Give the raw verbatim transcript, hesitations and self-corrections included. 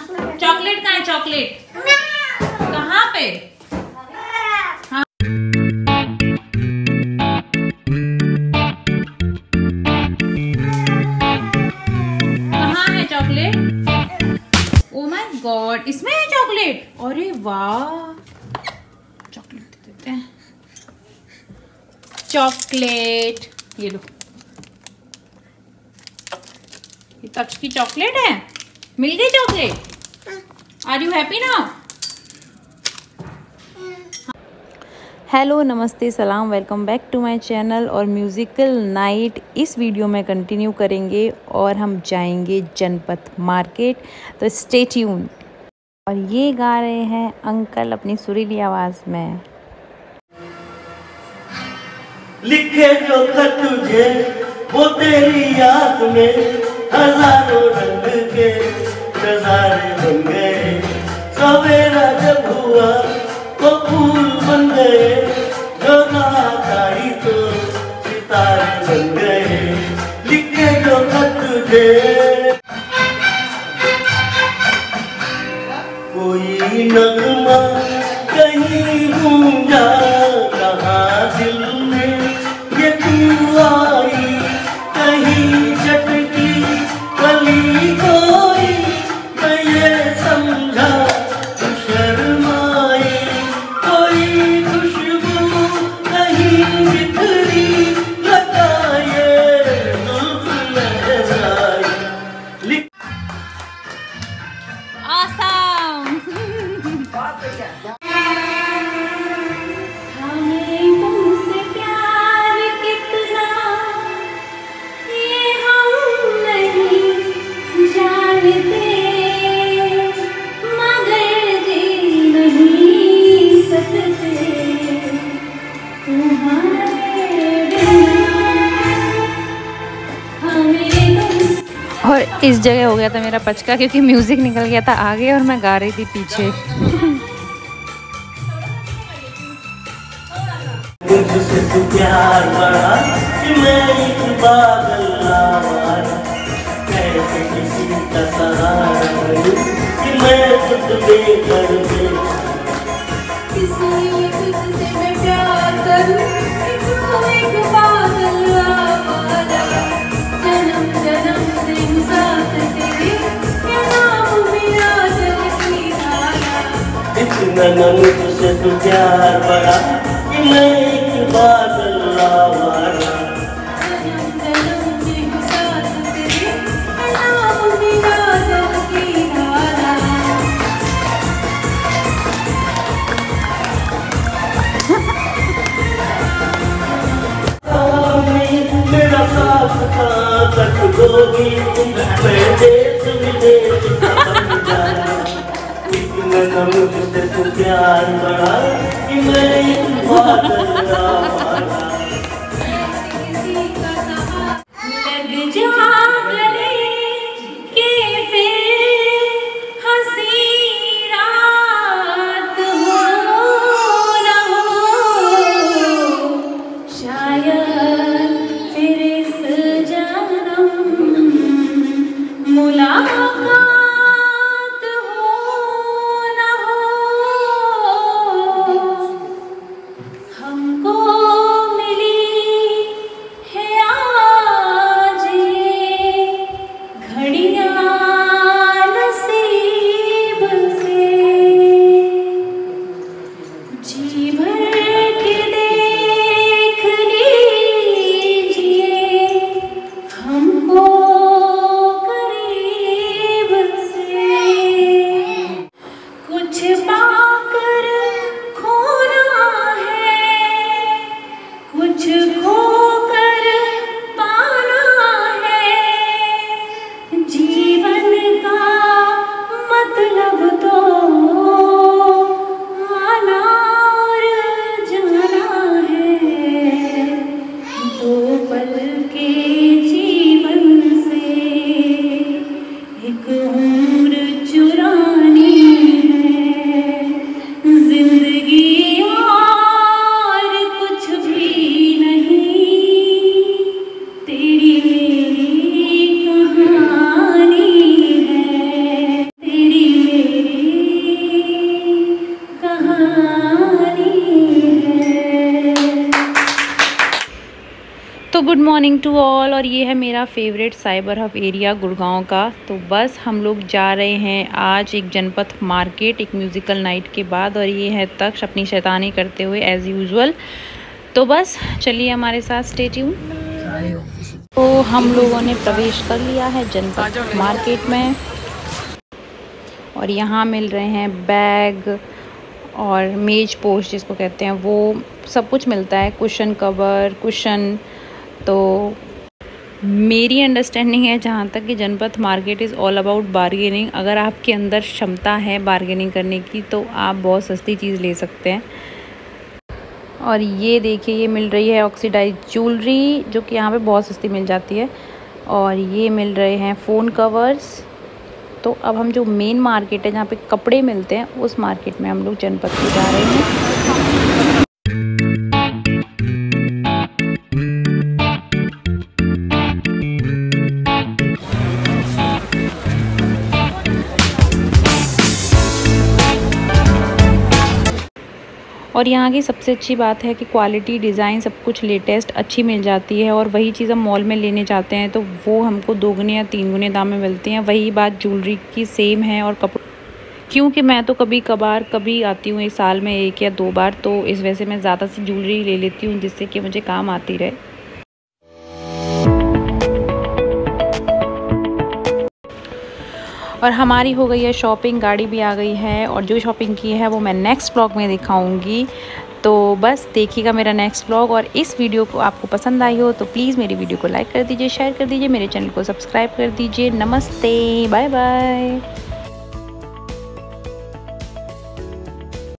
Chocolate कहाँ है? Chocolate कहाँ पे? हाँ। कहाँ है चॉकलेट? ओ माय गॉड, इसमें है चॉकलेट। अरे वाह, चॉकलेट दे देते हैं। चॉकलेट ये लो, ये तक्ष की चॉकलेट है। मिल गई chocolate. Are you happy now? Hello, नमस्ते, सलाम, welcome back to my channel. और म्यूज़िकल नाइट इस वीडियो में कंटिन्यू करेंगे और हम जाएंगे जनपथ मार्केट, तो स्टे ट्यून। और ये गा रहे हैं अंकल अपनी सुरीली आवाज़ में। लिखे जो खत तुझे वो तेरी याद में हजारों रंग के नजारे बन गए। सवेरा जब हुआ तो फूल बन गए, जो रात आई तो सितारे बन गए। लिखे जो खत तुझे कोई नगमा कहीं गूंजा, कहाँ दिल में ये तू आई, कहीं चटकी कली कोई, मैं ये समझा तू शर्माई। कोई खुशबू कहीं बिखरी, लगा ये जुल्फ लहराई। Awesome! हमें तुमसे प्यार कितना ये हम नहीं जानते, मगर जी नहीं सकते तुम्हारे बिना। हमें तुमसे और इस जगह हो गया था मेरा पचका, क्योंकि म्यूज़िक निकल गया था आगे और मैं गा रही थी पीछे। मुझसे तू प्यार बड़ा कि मैं एक बादल आवारा, कैसे किसी का सहारा बनूं कि मैं खुद बेघर में। इसलिए तुझसे मैं प्यार करूं कि तू एक बादल आवारा, जन्म जन्म से साथ तेरे, ये नाम मेरा दिल की धारा। इतना न मुझसे तू प्यार बड़ा कि मैं एक बादल आवारा। जन्म जन्म से साथ तेरे, ये नाम मेरा दिल की धारा। मेरा साथ का कट दोगी तुम, मैं देश विदेश का बन जाना। इतना न मुझसे तू प्यार बड़ा कि मैं एक बादल आवारा। किसी का सहारा लग जा गले के फिर हंसी रात हो न हो, शायद फिर इस जन्म मुलाकात हो न हो। हमको मिली है आज ये घड़ियां नसीब से, जी भर के देख लीजिए हमको करीब से। कुछ पाकर खोना है, कुछ खोकर पाना है, जीवन का मतलब तो आना और जाना है। दो पल के जीवन से एक उम्र चुरानी है, जिंदगी और कुछ भी नहीं, तेरी मेरी कहानी है, तेरी गुड मॉर्निंग टू ऑल। और ये है मेरा favourite cyber hub area Gurgaon का। तो बस हम लोग जा रहे हैं आज एक जनपथ मार्केट, एक म्यूज़िकल नाइट के बाद। और ये है तक्ष अपनी शैतानी करते हुए एज़ यूजुअल। तो बस चलिए हमारे साथ, स्टे ट्यून। तो हम लोगों ने प्रवेश कर लिया है जनपथ मार्केट में और यहाँ मिल रहे हैं बैग और मेज पोस्ट जिसको कहते हैं, वो सब कुछ मिलता है। Cushion cover, cushion. तो मेरी अंडरस्टैंडिंग है जहाँ तक कि Janpath market is all about bargaining. अगर आपके अंदर क्षमता है बार्गेनिंग करने की तो आप बहुत सस्ती चीज़ ले सकते हैं। और ये देखिए, ये मिल रही है ऑक्सीडाइज ज्वेलरी जो कि यहाँ पे बहुत सस्ती मिल जाती है। और ये मिल रहे हैं फ़ोन कवर्स। तो अब हम जो मेन मार्केट है जहाँ पे कपड़े मिलते हैं उस मार्केट में हम लोग जनपथ में जा रहे हैं। और यहाँ की सबसे अच्छी बात है कि क्वालिटी, डिज़ाइन सब कुछ लेटेस्ट अच्छी मिल जाती है। और वही चीज़ हम मॉल में लेने जाते हैं तो वो हमको दोगुने या तीन गुने दाम में मिलती हैं। वही बात ज्वेलरी की सेम है। और कपड़े, क्योंकि मैं तो कभी कभार कभी आती हूँ, एक साल में एक या दो बार, तो इस वजह से मैं ज़्यादा सी ज्वेलरी ले लेती हूँ जिससे कि मुझे काम आती रहे। और हमारी हो गई है शॉपिंग, गाड़ी भी आ गई है। और जो शॉपिंग की है वो मैं नेक्स्ट ब्लॉग में दिखाऊंगी। तो बस देखिएगा मेरा नेक्स्ट ब्लॉग। और इस वीडियो को आपको पसंद आई हो तो प्लीज़ मेरी वीडियो को लाइक कर दीजिए, शेयर कर दीजिए, मेरे चैनल को सब्सक्राइब कर दीजिए। नमस्ते, बाय बाय।